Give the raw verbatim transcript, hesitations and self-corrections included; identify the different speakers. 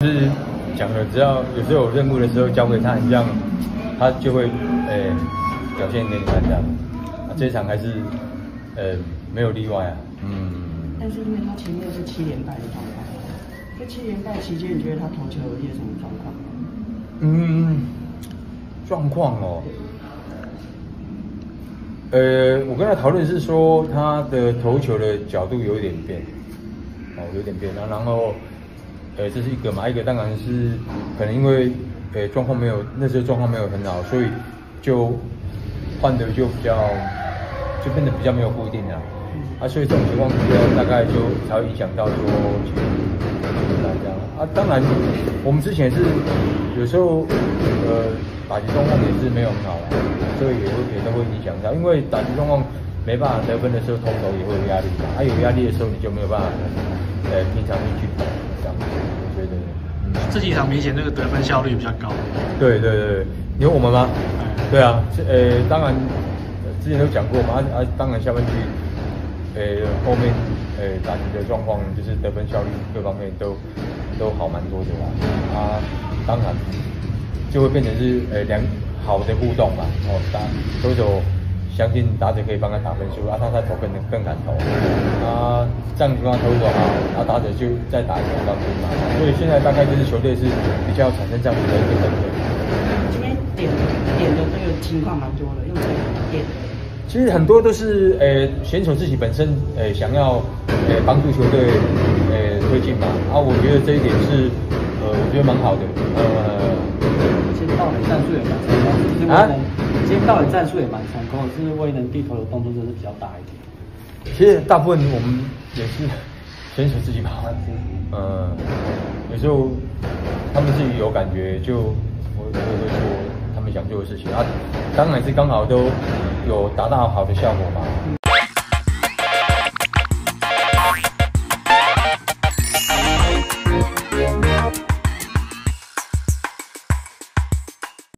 Speaker 1: 就是讲了，只要有时候有任务的时候交给他，你这样他就会呃表现给你看这样。啊，这一场还是呃没有例外啊。嗯。
Speaker 2: 但是因为他前面是七连败的状况，在七连败期间，你觉得他投球有些什么状况？
Speaker 1: 嗯，状况哦。呃，我跟他讨论是说他的投球的角度有一点变，哦，有点变啊，然后，呃，这是一个嘛，一个当然是可能因为呃状况没有那时候状况没有很好，所以就换的就比较就变得比较没有固定了，啊，所以这种情况之下大概就才会影响到说去这样啊，当然我们之前是有时候呃打击状况也是没有很好啦。所以也会也都会影响到，因为打击状况没办法得分的时候，投手也会有压力嘛。他、啊、有压力的时候，你就没有办法，呃，平常去投这样子。我觉得，
Speaker 3: 嗯，这几场明显那个得分效率比较高。
Speaker 1: 对对对，你有我们吗？对啊，呃，当然，之前都讲过嘛，啊，当然下半区，呃，后面呃打击的状况就是得分效率各方面都都好蛮多的啦。啊，当然就会变成是呃两。好的互动嘛，哦，打投手相信打者可以帮他打分数，啊，他他投更更敢投，啊，这样情况投手好，啊，打者就再打一个方面嘛，所以现在大概就是球队是比较产生这样子的一个氛围。
Speaker 2: 今天点点的这个情况蛮多的，用这个点。
Speaker 1: 其实很多都是呃选手自己本身呃想要呃帮助球队呃推进嘛，啊，我觉得这一点是呃我觉得蛮好的，呃。
Speaker 2: 今天到尾战术也蛮成功，就是威能、啊、今天到尾战术也蛮成功的，是威能地头的动作真的比较大一点。
Speaker 1: 其实大部分我们也是选手自己跑，呃，有时候他们自己有感觉就我我会做他们想做的事情啊，当然是刚好都有达到好的效果嘛。